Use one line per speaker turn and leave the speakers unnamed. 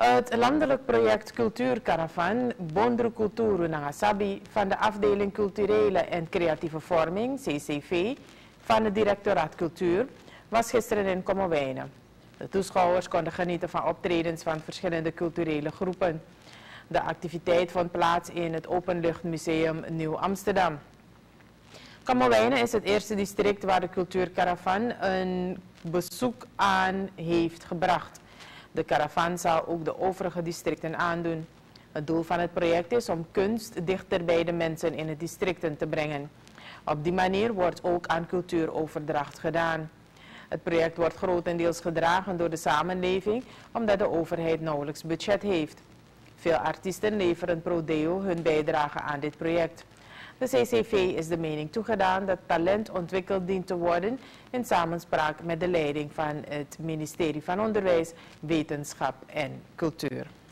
Het landelijk project Cultuurcaravan Bondru Culturu Nangasabi van de afdeling Culturele en Creatieve Vorming, CCV, van het Directoraat Cultuur, was gisteren in Kommerwijnen. De toeschouwers konden genieten van optredens van verschillende culturele groepen. De activiteit vond plaats in het Openluchtmuseum Nieuw Amsterdam. Kommerwijnen is het eerste district waar de Cultuurcaravan een bezoek aan heeft gebracht. De caravan zal ook de overige districten aandoen. Het doel van het project is om kunst dichter bij de mensen in het districten te brengen. Op die manier wordt ook aan cultuuroverdracht gedaan. Het project wordt grotendeels gedragen door de samenleving, omdat de overheid nauwelijks budget heeft. Veel artiesten leveren pro deo hun bijdrage aan dit project. De CCV is de mening toegedaan dat talent ontwikkeld dient te worden in samenspraak met de leiding van het ministerie van Onderwijs, Wetenschap en Cultuur.